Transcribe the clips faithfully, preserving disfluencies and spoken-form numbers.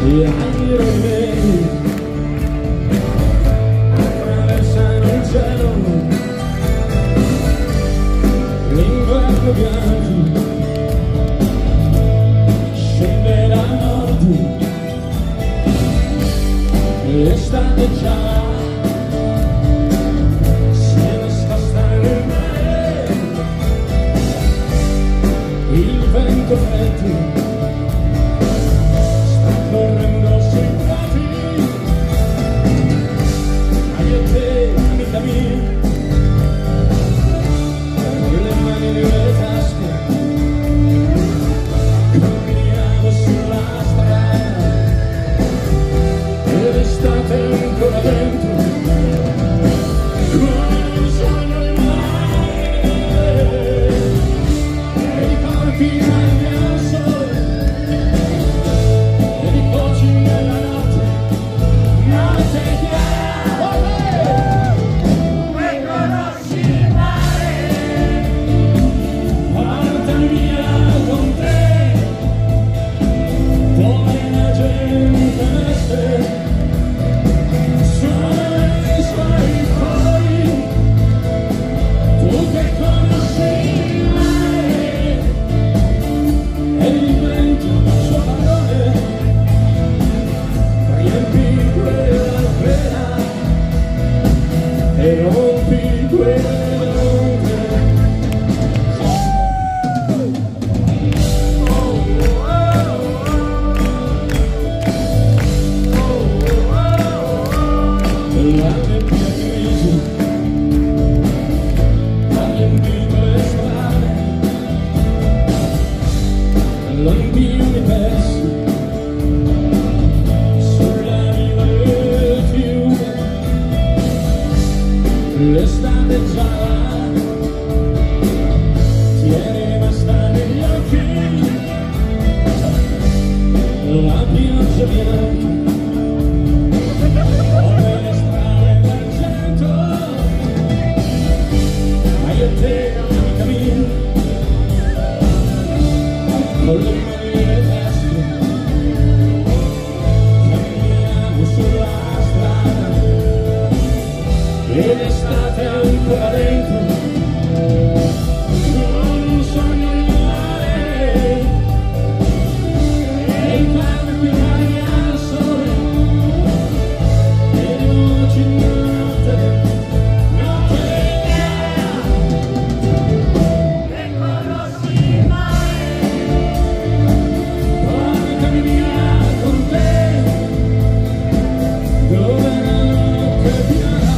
gli aerei attraversano il cielo, l'inverno viaggi, scende la notte, l'estate già se ne sposta nel mare, il vento freddo correndo sui prati, ma io e te, amica mia, con le mani nelle tasche, camminiamo sulla strada, e l'estate è ancora dentro, con un sogno di mare, e i corpi al sole. E rompi quelle note. Oh, oh, oh. Oh, oh, oh. La nebbia grigi ha riempito le strade, lampioni persi sulla riva del fiume. L'estate già ti è rimasta negli occhi, la pioggia bianca come le strade d'argento, ma io e te, amica mia, con le mani nelle tasche, camminiamo sulla strada, e l'estate è ancora dentro, con un sogno di mare, e il pane qui cade al sole, e le voci di notte, notte e conosci il mare, portami via con te, dove la notte piangerà.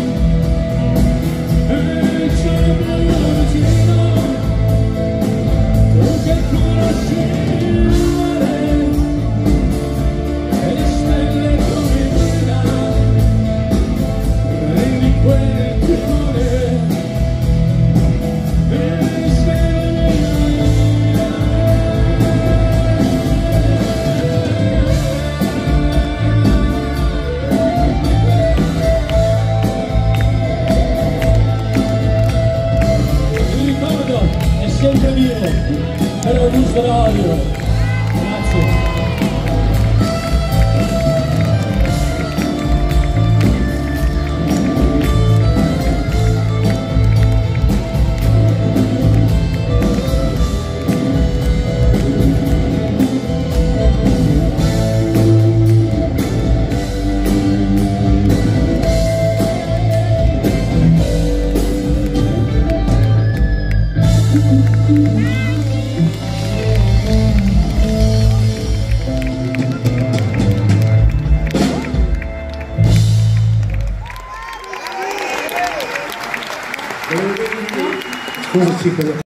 Sempre vivo, per Augusto Radio. Grazie. Scusa,